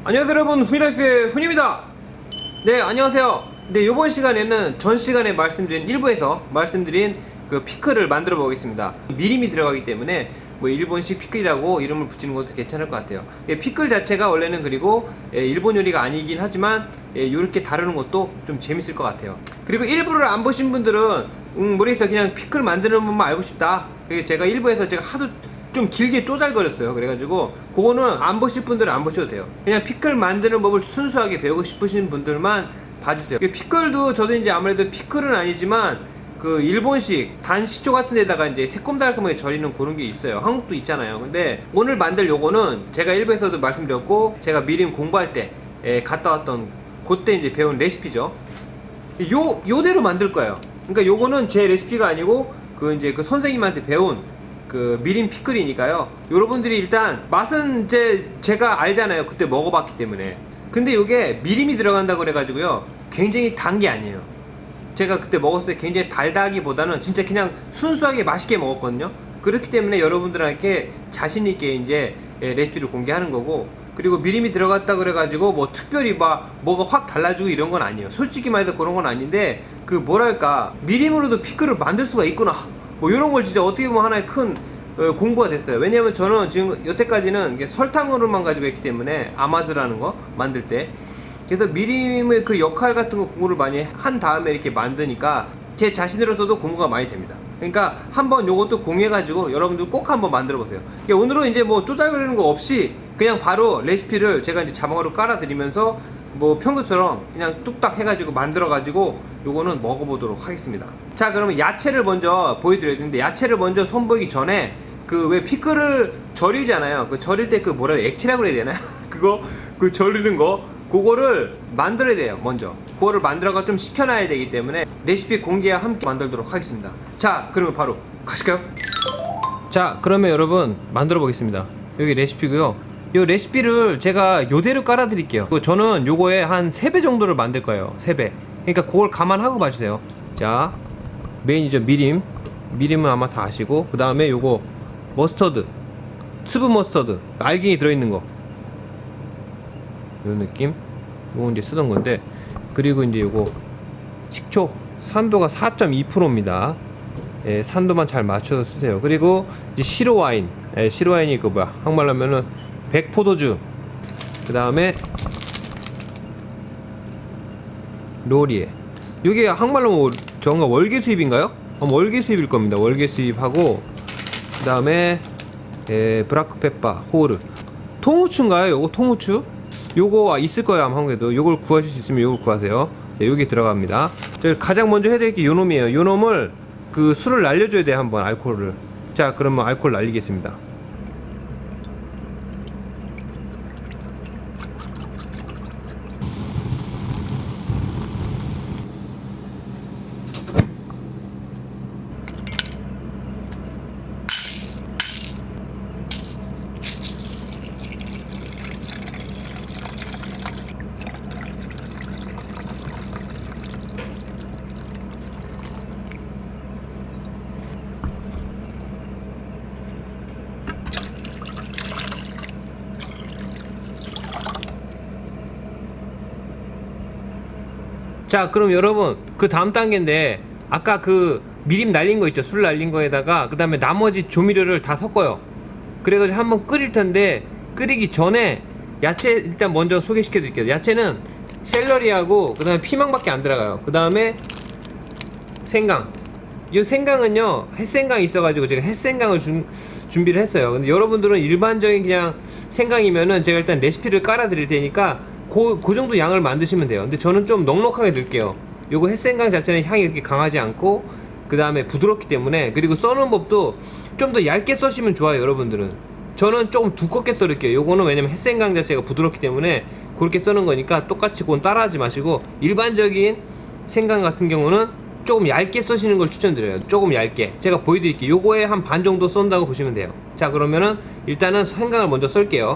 안녕하세요 여러분, 훈이라이프의 훈입니다. 네, 안녕하세요. 네, 요번 시간에는 전 시간에 말씀드린 일부에서 말씀드린 그 피클을 만들어 보겠습니다. 미림이 들어가기 때문에 뭐 일본식 피클이라고 이름을 붙이는 것도 괜찮을 것 같아요. 피클 자체가 원래는 그리고 일본 요리가 아니긴 하지만 이렇게 다루는 것도 좀 재밌을 것 같아요. 그리고 일부를 안 보신 분들은 모르겠어, 그냥 피클 만드는 법만 알고 싶다. 그리고 제가 일부에서 제가 하도 좀 길게 쪼잘거렸어요. 그래가지고 그거는 안 보실 분들은 안 보셔도 돼요. 그냥 피클 만드는 법을 순수하게 배우고 싶으신 분들만 봐주세요. 피클도 저도 이제 아무래도 피클은 아니지만 그 일본식 단식초 같은 데다가 이제 새콤달콤하게 절이는 그런 게 있어요. 한국도 있잖아요. 근데 오늘 만들 요거는 제가 일부에서도 말씀드렸고 제가 미림 공부할 때 갔다 왔던 그때 이제 배운 레시피죠. 요대로 만들 거예요. 그러니까 요거는 제 레시피가 아니고 그 이제 그 선생님한테 배운 그 미림 피클이니까요. 여러분들이 일단 맛은 이제 제가 알잖아요. 그때 먹어봤기 때문에. 근데 요게 미림이 들어간다고 그래가지고요, 굉장히 단 게 아니에요. 제가 그때 먹었을 때 굉장히 달다기보다는 진짜 그냥 순수하게 맛있게 먹었거든요. 그렇기 때문에 여러분들한테 자신있게 이제 레시피를 공개하는 거고, 그리고 미림이 들어갔다 그래가지고 뭐 특별히 뭐가 확 달라지고 이런 건 아니에요. 솔직히 말해서 그런 건 아닌데, 그 뭐랄까, 미림으로도 피클을 만들 수가 있구나, 뭐 이런 걸 진짜 어떻게 보면 하나의 큰 공부가 됐어요. 왜냐면 저는 지금 여태까지는 이게 설탕으로만 가지고 있기 때문에, 아마즈라는 거 만들 때. 그래서 미림의 그 역할 같은 거 공부를 많이 한 다음에 이렇게 만드니까 제 자신으로서도 공부가 많이 됩니다. 그러니까 한번 요것도 공유해가지고 여러분들 꼭 한번 만들어 보세요. 오늘은 이제 뭐 쪼잘거리는 거 없이 그냥 바로 레시피를 제가 이제 자막으로 깔아 드리면서 뭐 평소처럼 그냥 뚝딱 해가지고 만들어가지고 요거는 먹어보도록 하겠습니다. 자, 그러면 야채를 먼저 보여드려야 되는데, 야채를 먼저 선보이기 전에 그 왜 피클을 절이잖아요. 그 절일 때 그 뭐라 해야, 액체라고 그래야 되나? 그거 그 절이는 거, 그거를 만들어야 돼요. 먼저 그거를 만들어가 좀 식혀놔야 되기 때문에 레시피 공개와 함께 만들도록 하겠습니다. 자, 그러면 바로 가실까요? 자, 그러면 여러분 만들어 보겠습니다. 여기 레시피고요. 이 레시피를 제가 요대로 깔아 드릴게요. 저는 요거에 한 3배 정도를 만들 거예요. 3배. 그러니까 그걸 감안하고 봐주세요. 자, 메인이죠. 미림은 아마 다 아시고, 그 다음에 요거 머스터드, 粒머스터드, 알갱이 들어있는 거, 요 느낌. 요거 이제 쓰던 건데, 그리고 이제 요거 식초, 산도가 4.2%입니다. 산도만 잘 맞춰서 쓰세요. 그리고 이제 시로와인, 시로와인이 그 뭐야, 한말로 하면은 백포도주, 그 다음에 로리에. 요게 한말로 뭐 저건가, 월계 수입인가요? 월계 수입일 겁니다. 월계 수입하고, 그 다음에 브라크페파, 호르, 통후추인가요? 요거 통후추? 요거 있을 거예요 아마 한국에도. 요걸 구하실 수 있으면 요걸 구하세요. 네, 여기 들어갑니다. 제가 가장 먼저 해드릴 게 요놈이에요. 요놈을 그 술을 날려줘야 돼요, 한번 알코올을. 자, 그러면 알코올 날리겠습니다. 자, 그럼 여러분 그 다음 단계인데, 아까 그 미림 날린 거 있죠, 술 날린 거에다가 그 다음에 나머지 조미료를 다 섞어요. 그래가지고 한번 끓일 텐데, 끓이기 전에 야채 일단 먼저 소개시켜 드릴게요. 야채는 샐러리하고 그 다음에 피망밖에 안 들어가요. 그 다음에 생강. 이 생강은요, 햇생강이 있어가지고 제가 햇생강을 준비를 했어요. 근데 여러분들은 일반적인 그냥 생강이면은 제가 일단 레시피를 깔아 드릴 테니까 그 정도 양을 만드시면 돼요. 근데 저는 좀 넉넉하게 넣을게요. 요거 햇생강 자체는 향이 이렇게 강하지 않고, 그 다음에 부드럽기 때문에, 그리고 써는 법도 좀 더 얇게 써시면 좋아요. 여러분들은. 저는 조금 두껍게 썰을게요. 요거는 왜냐면 햇생강 자체가 부드럽기 때문에 그렇게 써는 거니까 똑같이 그건 따라하지 마시고, 일반적인 생강 같은 경우는 조금 얇게 써시는 걸 추천드려요. 조금 얇게. 제가 보여드릴게요. 요거에 한 반 정도 썬다고 보시면 돼요. 자, 그러면은 일단은 생강을 먼저 썰게요.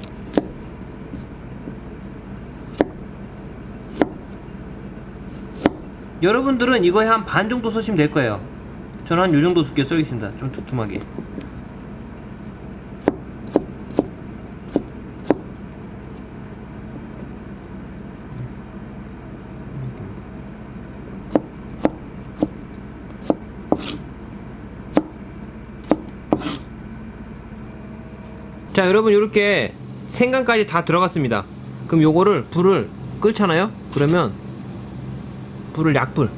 여러분들은 이거에 한 반 정도 쓰시면 될 거예요. 저는 한 요 정도 두께 썰겠습니다. 좀 두툼하게. 자 여러분, 이렇게 생강까지 다 들어갔습니다. 그럼 요거를 불을 끌잖아요. 그러면 불을 약불,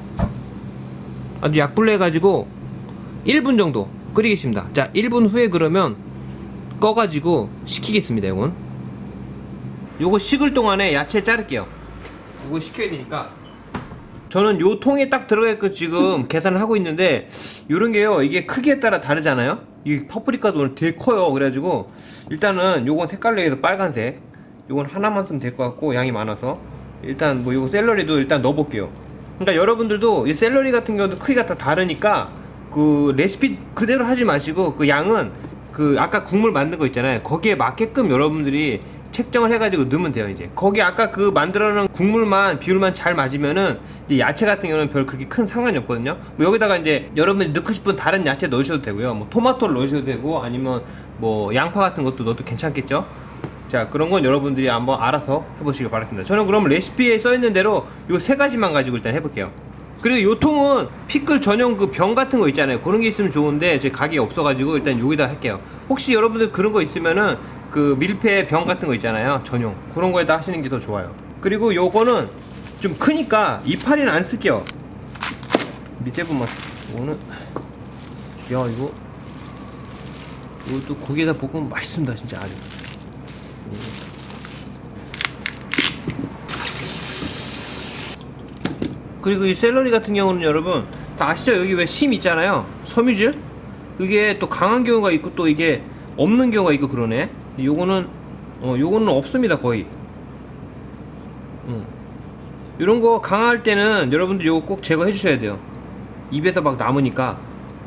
아주 약불로 해가지고 1분 정도 끓이겠습니다. 자 1분 후에 그러면 꺼가지고 식히겠습니다. 요거 식을 동안에 야채 자를게요. 요거 식혀야 되니까 저는 요 통에 딱 들어가게끔 지금 계산을 하고 있는데, 요런게요 이게 크기에 따라 다르잖아요. 이 파프리카도 오늘 되게 커요. 그래가지고 일단은 요건 색깔로 해서 빨간색, 요건 하나만 쓰면 될 것 같고 양이 많아서 일단 뭐 요거 샐러리도 일단 넣어볼게요. 그러니까 여러분들도 이 샐러리 같은 경우도 크기가 다 다르니까 그 레시피 그대로 하지 마시고 그 양은 그 아까 국물 만든 거 있잖아요, 거기에 맞게끔 여러분들이 책정을 해가지고 넣으면 돼요. 이제 거기 아까 그 만들어 놓은 국물만 비율만 잘 맞으면은 이 야채 같은 경우는 별 그렇게 큰 상관이 없거든요. 뭐 여기다가 이제 여러분이 넣고 싶은 다른 야채 넣으셔도 되고요, 뭐 토마토를 넣으셔도 되고 아니면 뭐 양파 같은 것도 넣어도 괜찮겠죠. 자 그런 건 여러분들이 한번 알아서 해보시길 바랍니다. 저는 그럼 레시피에 써있는 대로 요 세 가지만 가지고 일단 해볼게요. 그리고 요 통은 피클 전용 그 병 같은 거 있잖아요, 그런 게 있으면 좋은데 제 가게에 없어가지고 일단 여기다 할게요. 혹시 여러분들 그런 거 있으면은 그 밀폐 병 같은 거 있잖아요, 전용, 그런 거에다 하시는 게 더 좋아요. 그리고 요거는 좀 크니까 이파리는 안 쓸게요. 밑에 보면 이거는 야 이것도 고기에다 볶으면 맛있습니다 진짜 아주. 그리고 이 샐러리 같은 경우는 여러분 다 아시죠? 여기 왜 심 있잖아요, 섬유질. 그게 또 강한 경우가 있고 또 이게 없는 경우가 있고 그러네. 요거는 없습니다 거의. 이런 거 강할 때는 여러분들 요거 꼭 제거해 주셔야 돼요. 입에서 막 남으니까.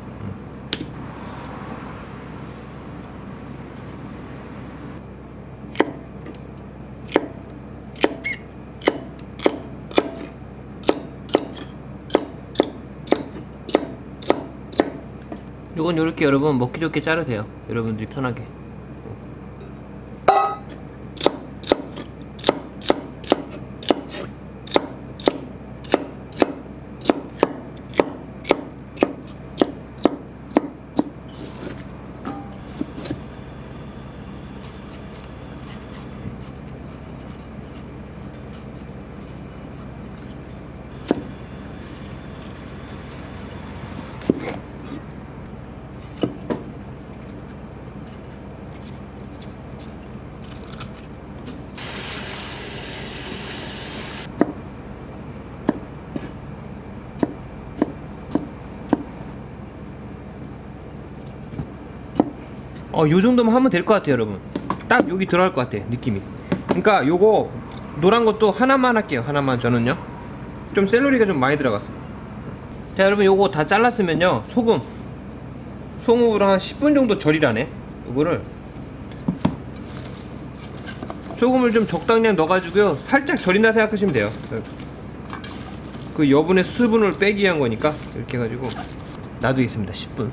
요건 요렇게 여러분 먹기 좋게 자르세요, 여러분들이 편하게. 요 정도면 하면 될 것 같아요 여러분. 딱 여기 들어갈 것 같아 느낌이. 그러니까 요거 노란 것도 하나만 할게요. 하나만. 저는요 좀 샐러리가 좀 많이 들어갔어. 자 여러분, 요거 다 잘랐으면요 소금으로 한 10분 정도 절이라네. 요거를 소금을 좀 적당량 넣어가지고요 살짝 절인다 생각하시면 돼요. 그 여분의 수분을 빼기 위한 거니까 이렇게 해가지고 놔두겠습니다 10분.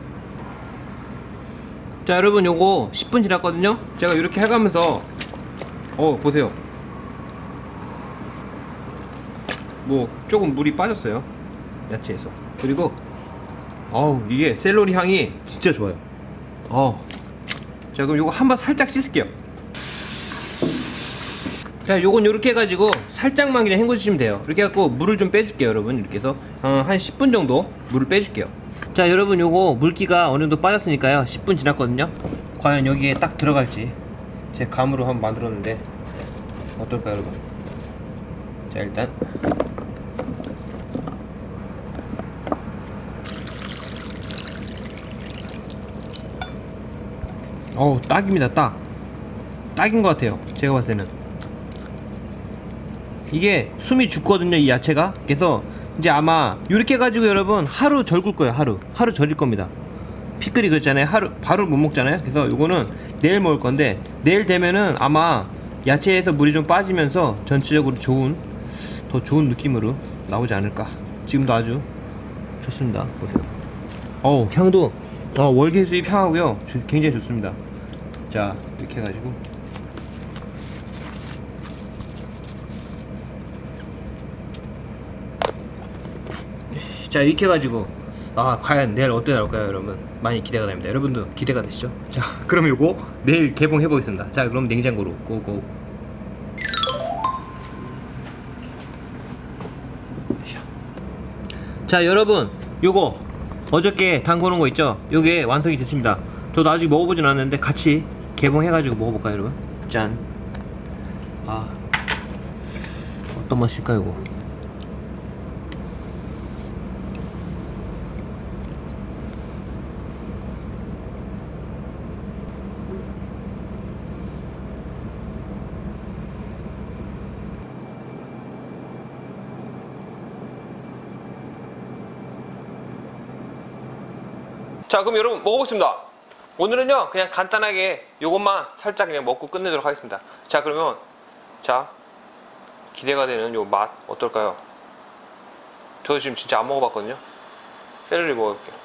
자 여러분, 요거 10분 지났거든요. 제가 이렇게 해가면서 보세요, 뭐 조금 물이 빠졌어요 야채에서. 그리고 이게 샐러리 향이 진짜 좋아요. 자 그럼 요거 한번 살짝 씻을게요. 자 요건 요렇게 해가지고 살짝만 그냥 헹궈주시면 돼요. 이렇게 해갖고 물을 좀 빼줄게요 여러분. 이렇게 해서 한 10분 정도 물을 빼줄게요. 자 여러분, 요거 물기가 어느정도 빠졌으니까요 10분 지났거든요. 과연 여기에 딱 들어갈지 제 감으로 한번 만들었는데 어떨까요 여러분. 자 일단 딱입니다. 딱인 것 같아요 제가 봤을 때는. 이게 숨이 죽거든요 이 야채가. 그래서 이제 아마 이렇게 해가지고 여러분 하루 절굴 거예요. 하루 절일 겁니다. 피클이 그랬잖아요, 하루 바로 못 먹잖아요. 그래서 요거는 내일 먹을 건데, 내일 되면은 아마 야채에서 물이 좀 빠지면서 전체적으로 더 좋은 느낌으로 나오지 않을까. 지금도 아주 좋습니다. 보세요. 향도 월계 수잎 향하고요 굉장히 좋습니다. 자 이렇게 해가지고 자 이렇게 해가지고 과연 내일 어떻게 나올까요 여러분? 많이 기대가 됩니다. 여러분도 기대가 되시죠? 자 그럼 요거 내일 개봉해 보겠습니다. 자 그럼 냉장고로 고고. 자 여러분, 요거 어저께 담궈놓은 거 있죠? 요게 완성이 됐습니다. 저도 아직 먹어보진 않았는데 같이 개봉해가지고 먹어볼까요 여러분? 짠. 어떤 맛일까요 이거? 자 그럼 여러분 먹어보겠습니다. 오늘은요 그냥 간단하게 요것만 살짝 그냥 먹고 끝내도록 하겠습니다. 자 그러면 자 기대가 되는 요 맛 어떨까요? 저도 지금 진짜 안 먹어봤거든요. 샐러리 먹어볼게요.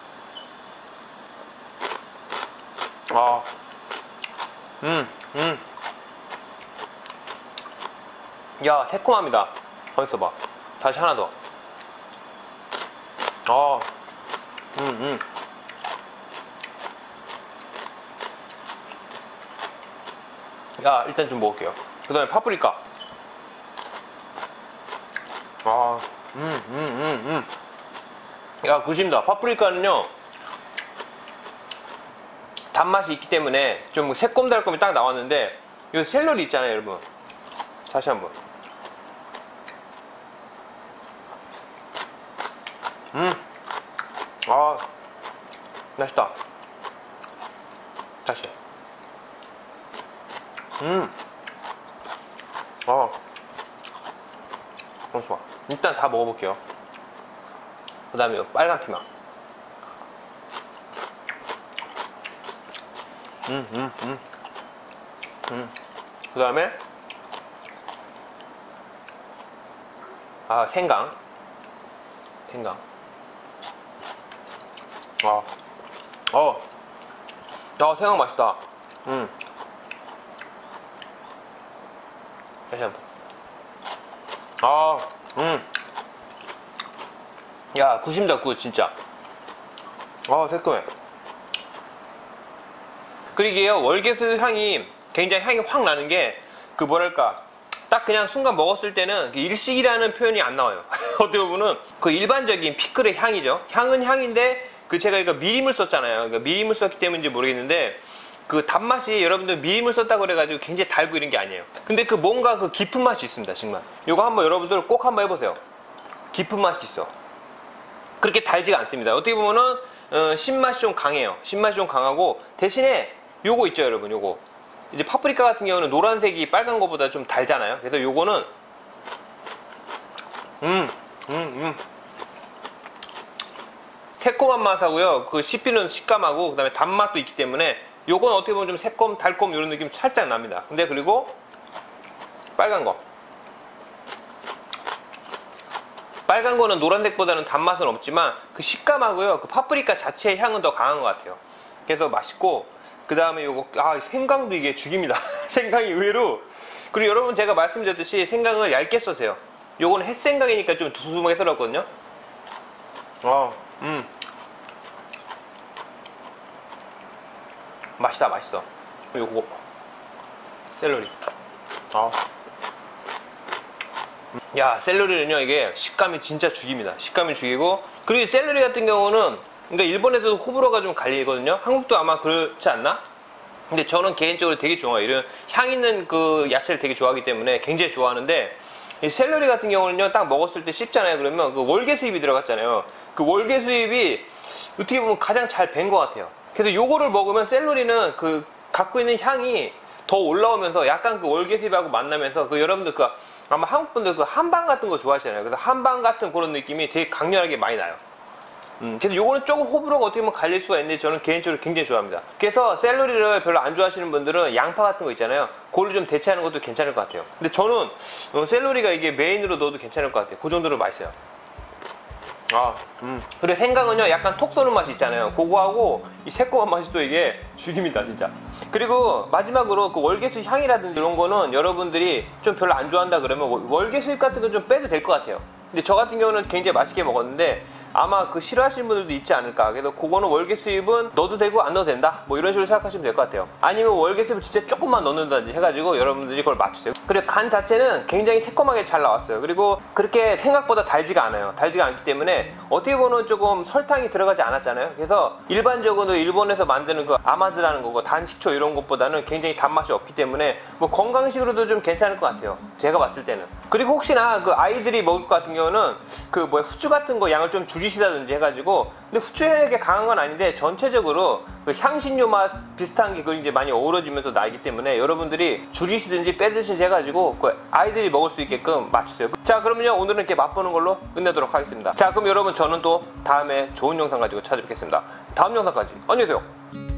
야 새콤합니다. 거기서 봐. 다시 하나 더. 야 일단 좀 먹을게요. 그 다음에 파프리카. 야 굿입니다. 파프리카는요 단맛이 있기 때문에 좀 새콤달콤이 딱 나왔는데 이 샐러리 있잖아요 여러분. 다시 한번. 맛있다. 다시. 좋아. 일단 다 먹어볼게요. 그 다음에 빨간 피망. 그 다음에 생강. 생강 맛있다. 다시 한번. 야 굿입니다. 굿 진짜. 새콤해. 그리고요 월계수 향이 굉장히 향이 확 나는 게 그 뭐랄까 딱 그냥 순간 먹었을 때는 일식이라는 표현이 안 나와요. 어떻게 보면은 그 일반적인 피클의 향이죠. 향은 향인데 제가 이거 미림을 썼잖아요. 그러니까 미림을 썼기 때문인지 모르겠는데 그 단맛이 여러분들 미림을 썼다고 그래가지고 굉장히 달고 이런 게 아니에요. 근데 그 뭔가 그 깊은 맛이 있습니다. 정말. 이거 한번 여러분들 꼭 한번 해보세요. 깊은 맛이 있어. 그렇게 달지가 않습니다. 어떻게 보면은 신맛이 좀 강해요. 신맛이 좀 강하고 대신에 요거 있죠 여러분. 요거 이제 파프리카 같은 경우는 노란색이 빨간 거보다 좀 달잖아요. 그래서 요거는 새콤한 맛하고요 그 씹히는 식감하고 그 다음에 단맛도 있기 때문에 요건 어떻게 보면 좀 새콤 달콤 이런 느낌 살짝 납니다. 근데 그리고 빨간 거는 노란색보다는 단맛은 없지만 그 식감하고요 그 파프리카 자체의 향은 더 강한 것 같아요. 그래서 맛있고 그 다음에 요거 생강도 이게 죽입니다. 생강이 의외로. 그리고 여러분 제가 말씀드렸듯이 생강을 얇게 써세요. 요거는 햇생강이니까 좀 두툼하게 썰었거든요. 맛있어. 요거 샐러리. 야 샐러리는요 이게 식감이 진짜 죽입니다. 식감이 죽이고 그리고 샐러리 같은 경우는 그러니까 일본에서도 호불호가 좀 갈리거든요. 한국도 아마 그렇지 않나? 근데 저는 개인적으로 되게 좋아해요. 이런 향 있는 그 야채를 되게 좋아하기 때문에 굉장히 좋아하는데 이 샐러리 같은 경우는요 딱 먹었을 때 씹잖아요. 그러면 그 월계수잎이 들어갔잖아요. 그 월계수잎이 어떻게 보면 가장 잘 밴 것 같아요. 그래서 요거를 먹으면 샐러리는 그 갖고 있는 향이 더 올라오면서 약간 그 월계수잎하고 만나면서 그 여러분들 그 아마 한국 분들 그 한방 같은 거 좋아하시잖아요. 그래서 한방 같은 그런 느낌이 되게 강렬하게 많이 나요. 그래서 요거는 조금 호불호가 어떻게 보면 갈릴 수가 있는데 저는 개인적으로 굉장히 좋아합니다. 그래서 샐러리를 별로 안 좋아하시는 분들은 양파 같은 거 있잖아요. 그걸 좀 대체하는 것도 괜찮을 것 같아요. 근데 저는 샐러리가 이게 메인으로 넣어도 괜찮을 것 같아요. 그 정도로 맛있어요. 그리고 생강은요 약간 톡 쏘는 맛이 있잖아요. 그거하고 이 새콤한 맛이 또 이게 죽입니다 진짜. 그리고 마지막으로 그 월계수잎 향이라든지 이런 거는 여러분들이 좀 별로 안 좋아한다 그러면 월계수잎 같은 건 좀 빼도 될 것 같아요. 근데 저 같은 경우는 굉장히 맛있게 먹었는데 아마 그 싫어하시는 분들도 있지 않을까. 그래서 그거는 월계수잎은 넣어도 되고 안 넣어도 된다, 뭐 이런 식으로 생각하시면 될 것 같아요. 아니면 월계수잎을 진짜 조금만 넣는다든지 해가지고 여러분들이 그걸 맞추세요. 그리고 간 자체는 굉장히 새콤하게 잘 나왔어요. 그리고 그렇게 생각보다 달지가 않아요. 달지가 않기 때문에 어떻게 보면 조금 설탕이 들어가지 않았잖아요. 그래서 일반적으로 일본에서 만드는 그 아마즈라는 거고 단식초 이런 것보다는 굉장히 단맛이 없기 때문에 뭐 건강식으로도 좀 괜찮을 것 같아요, 제가 봤을 때는. 그리고 혹시나 그 아이들이 먹을 것 같은 경우는 그 뭐 후추 같은 거 양을 좀 줄이시다든지 해가지고, 근데 후추 향이 강한 건 아닌데 전체적으로 그 향신료 맛 비슷한 게 이제 많이 어우러지면서 나기 때문에 여러분들이 줄이시든지 빼드시든지 해가지고 그 아이들이 먹을 수 있게끔 맞추세요. 자, 그러면요 오늘은 이렇게 맛보는 걸로 끝내도록 하겠습니다. 자, 그럼 여러분 저는 또 다음에 좋은 영상 가지고 찾아뵙겠습니다. 다음 영상까지 안녕히 계세요.